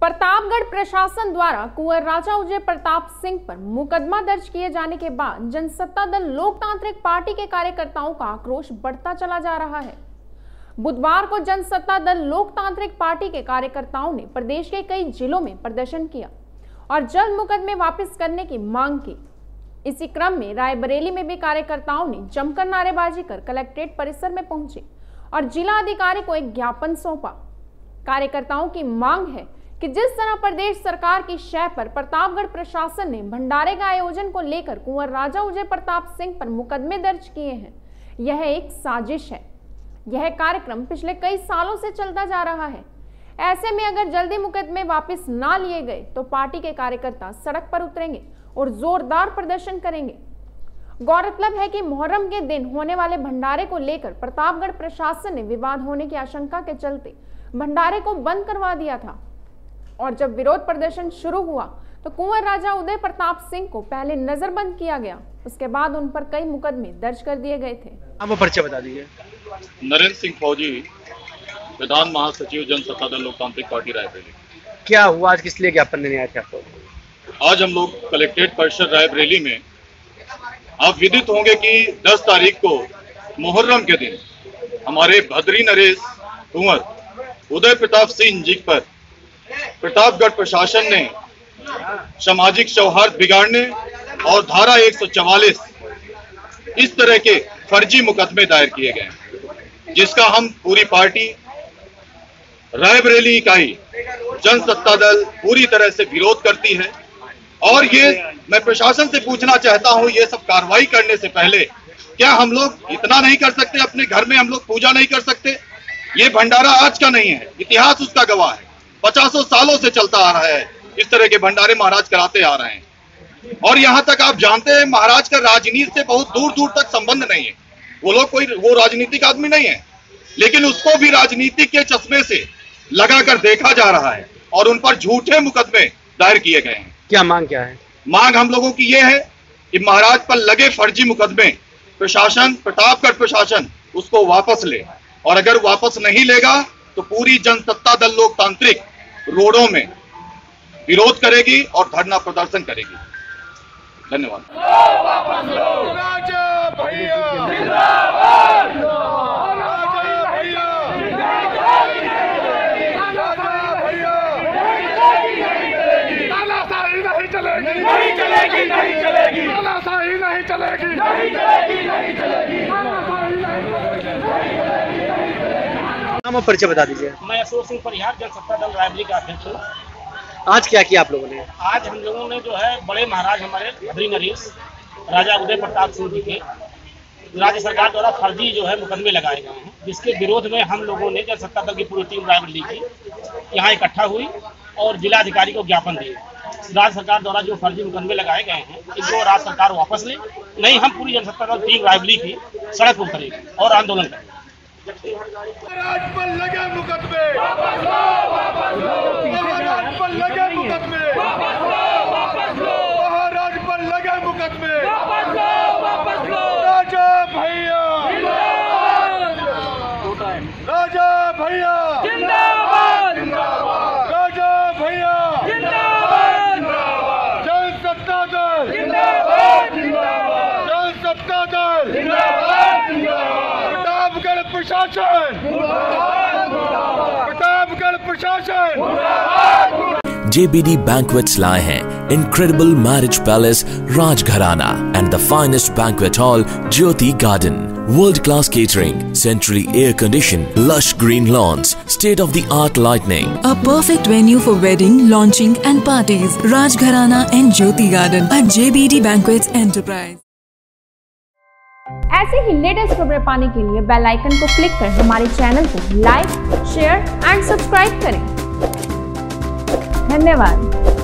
प्रतापगढ़ प्रशासन द्वारा कुंवर राजा उदय प्रताप सिंह पर मुकदमा दर्ज किए जाने के बाद जनसत्ता दल लोकतांत्रिक पार्टी के कार्यकर्ताओं का आक्रोश बढ़ता चला जा रहा है। बुधवार को जनसत्ता दल लोकतांत्रिक पार्टी के कार्यकर्ताओं ने प्रदेश के कई जिलों में प्रदर्शन किया और जल्द मुकदमे वापस करने की मांग की। इसी क्रम में रायबरेली में भी कार्यकर्ताओं ने जमकर नारेबाजी कर कलेक्ट्रेट परिसर में पहुंचे और जिला अधिकारी को एक ज्ञापन सौंपा। कार्यकर्ताओं की मांग है कि जिस तरह प्रदेश सरकार की शय पर प्रतापगढ़ प्रशासन ने भंडारे का आयोजन को लेकर कुंवर राजा उदय प्रताप सिंह पर मुकदमे दर्ज किए हैं, यह एक साजिश है। यह कार्यक्रम पिछले कई सालों से चलता जा रहा है। ऐसे में अगर जल्दी मुकदमे वापस ना लिए गए तो पार्टी के कार्यकर्ता सड़क पर उतरेंगे और जोरदार प्रदर्शन करेंगे। गौरतलब है कि मुहर्रम के दिन होने वाले भंडारे को लेकर प्रतापगढ़ प्रशासन ने विवाद होने की आशंका के चलते भंडारे को बंद करवा दिया था और जब विरोध प्रदर्शन शुरू हुआ तो कुंवर राजा उदय प्रताप सिंह को पहले नजरबंद किया गया, उसके बाद उन पर कई मुकदमे दर्ज कर दिए गए थे। आप परिचय बता दीजिए। नरेंद्र सिंह फौजी, विधान महासचिव जनसत्ता दल लोकतांत्रिक पार्टी रायबरेली। क्या हुआ आज, किस लिए ज्ञापन देने आए थे आपको? आज हम लोग कलेक्ट्रेट परिसर रायबरेली में, आप विदित होंगे कि 10 तारीख को मुहर्रम के दिन हमारे भद्री नरेश कुंवर उदय प्रताप सिंह जी पर प्रतापगढ़ प्रशासन ने सामाजिक सौहार्द बिगाड़ने और धारा 144 इस तरह के फर्जी मुकदमे दायर किए गए, जिसका हम पूरी पार्टी रायबरेली इकाई जनसत्ता दल पूरी तरह से विरोध करती है। और ये मैं प्रशासन से पूछना चाहता हूं, ये सब कार्रवाई करने से पहले क्या हम लोग इतना नहीं कर सकते? अपने घर में हम लोग पूजा नहीं कर सकते? ये भंडारा आज का नहीं है, इतिहास उसका गवाह है। 50 सालों से चलता आ रहा है, इस तरह के भंडारे महाराज कराते आ रहे हैं। और यहाँ तक आप जानते हैं, महाराज का राजनीति से बहुत दूर दूर तक संबंध नहीं है। वो राजनीतिक आदमी नहीं है, लेकिन उसको भी राजनीतिक के चश्मे से लगाकर देखा जा रहा है और उन पर झूठे मुकदमे दायर किए गए हैं। क्या मांग क्या है? मांग हम लोगों की ये है कि महाराज पर लगे फर्जी मुकदमे प्रशासन, प्रतापगढ़ प्रशासन उसको वापस ले, और अगर वापस नहीं लेगा तो पूरी जनसत्ता दल लोकतांत्रिक रोडों में विरोध करेगी और धरना प्रदर्शन करेगी। धन्यवाद। नाम और परिचय बता दीजिए। मैं अशोक सिंह परिहार, जनसत्ता दल रायबरेली का अध्यक्ष हूँ। आज क्या किया आप लोगों ने? आज हम लोगों ने जो है बड़े महाराज हमारे भद्री नरेश राजा उदय प्रताप सिंह जी के राज्य सरकार द्वारा फर्जी जो है मुकदमे लगाए गए हैं, जिसके विरोध में हम लोगों ने जनसत्ता दल की पूरी टीम रायबरेली की यहाँ इकट्ठा हुई और जिलाधिकारी को ज्ञापन दिए। राज्य सरकार द्वारा जो फर्जी मुकदमे लगाए गए हैं, इनको राज्य सरकार वापस ले, नहीं हम पूरी जनसत्ता दल टीम रायबरेली की सड़क पर उतरेगी और आंदोलन करेंगे। महाराज पर लगे मुकदमे वापस लो, महाराज पर लगे मुकदमे वापस लो, महाराज पर लगे मुकदमे वापस लो। राजा भैया राजा भैया जिंदाबाद, राजा भैया जिंदाबाद, जनसत्ता दल जिंदाबाद, जनसत्ता दल जिंदाबाद, प्रतापगढ़ प्रशासन, प्रतापगढ़ प्रशासन। JBD Banquets लाए हैं incredible marriage palace Rajgharana and the finest banquet hall Jyoti Garden. World-class catering, centrally air-conditioned, lush green lawns, state-of-the-art lighting. A perfect venue for wedding, launching and parties. Rajgharana and Jyoti Garden at JBD Banquets Enterprise. ऐसे ही latest खबरें पाने के लिए bell icon को click कर हमारे channel को like, share and subscribe करें। धन्यवाद।